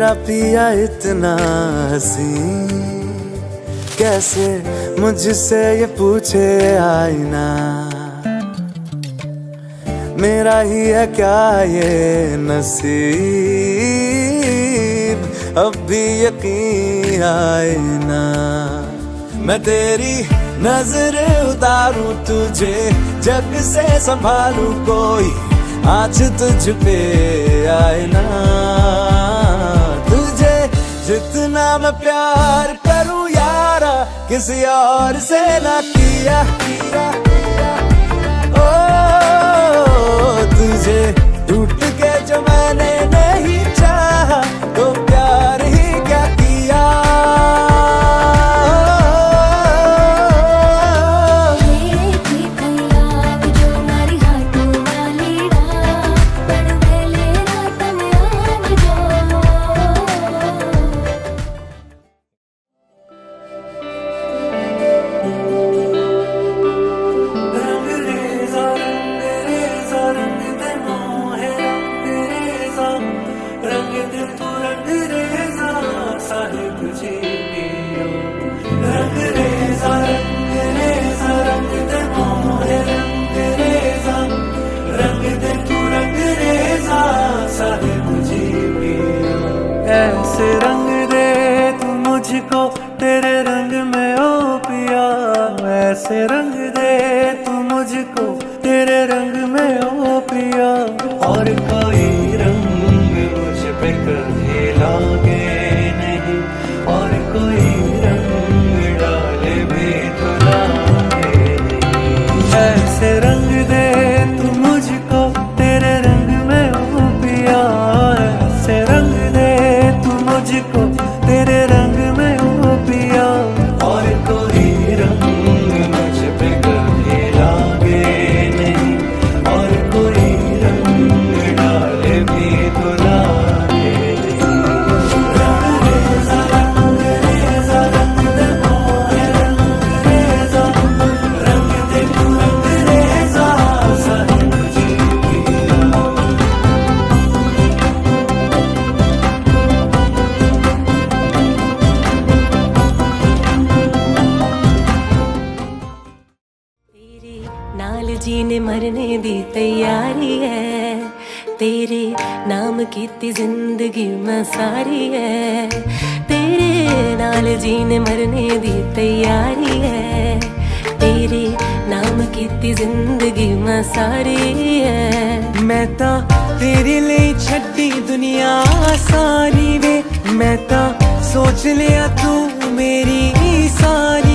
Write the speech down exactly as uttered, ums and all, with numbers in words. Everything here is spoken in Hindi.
मेरा पिया इतना हंसी, कैसे मुझसे ये पूछे आईना, मेरा ही है क्या ये नसीब, अब भी यकीन आए ना। मैं तेरी नजर उतारूं तुझे, जग से संभालूं कोई आज तुझ पे आए ना। तुझे जितना मैं प्यार करूं यारा, किसी और से ना किया, किया, किया। ओ तुझे टूट के जो मैंने नहीं चाहा, तो प्यार ही क्या किया। ऐसे रंग दे तू मुझको तेरे रंग में ओ पिया, ऐसे रंग दे तू मुझको तेरे रंग में ओ पिया। और कोई रंग मुझ पे कभी लागे नहीं, और कोई रंग डाले भी तो लागे नहीं। ऐसे रंग दे तू मुझको तेरे रंग में ओ पिया, ऐसे रंग दे तू मुझको तेरे रंग में ओ पिया। और कोई रंग मुझ पे कभी लागे नहीं, और कोई रंग डाले भी तो लागे नहीं। रंग रेज़ा रंग रेज़ा रंग दे मोहे रंग रेज़ा, रंग दे तू रंग रेज़ा साहिब जी पिया। नाल जीने मरने दी तैयारी है, तेरे नाम कीती जिंदगी मैं सारी है। तेरे नाल जीने मरने दी तैयारी है, तेरे नाम कीती जिंदगी मैं सारी है। मैं ता तेरे लिए छड्डी दुनिया सारी वे, मैं ता सोच लिया तू मेरी सारी